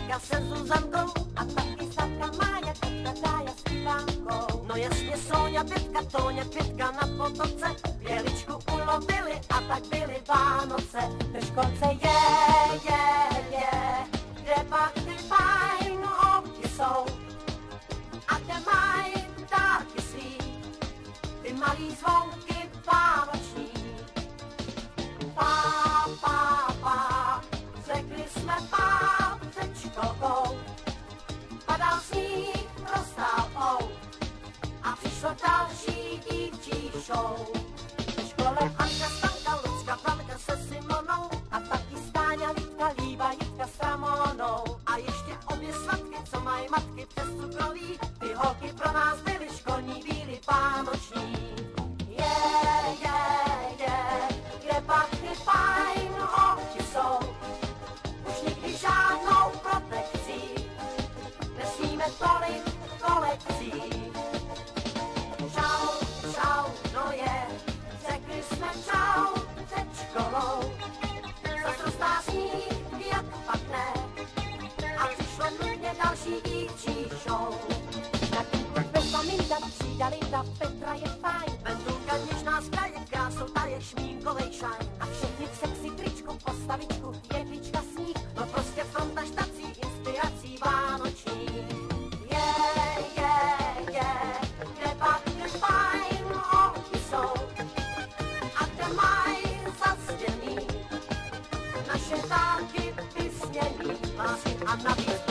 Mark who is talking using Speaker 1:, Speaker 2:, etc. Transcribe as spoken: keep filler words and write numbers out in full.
Speaker 1: Pětka se Zuzankou a taky Stavka Mája, Katka Tája s Ivánkou. No jasně Soňa, Pětka, Toňa, Květka na potoce, Běličku ulovili a tak byly Vánoce. Ve školce je, je, je, kde pak ty fajn holky jsou a kde mají dárky svý, ty malý zvonky vánoční. Pá, pá, pá, řekli jsme pátečkou, padal sníh, rostál out a přišlo další dívčí show. Ve škole Anka, Stanka, Lucka, Franka se Simonou a taky Stáňa, Lítka, Líba, Jitka s Ramonou. A ještě obě svatky, co mají matky přes cukroví, ty holky pro nás byly školní víly vánoční. Je, je, je, kde pak ty fajn holky jsou, už nikdy žádnou protekcí, nesmíme tolik kolekcí. Čau, čau, no je, řekli jsme čau před školou, zas roztá sníh, jak pak ne, a přišlo nutně další dívčí show. Na kýmku bez maminka, třída Linda, Petra je fajn, Vendulka něžná z kraje, krásou ta je šmínkovej šajn. A všechny v sexy tričku, postavičku, jedlička sníh, no prostě fronta štací, inspirací vánoční. Je, je, je, kde pak ty fajn holky jsou a kde mají zastěný naše dárky vysněný, lásky a navíc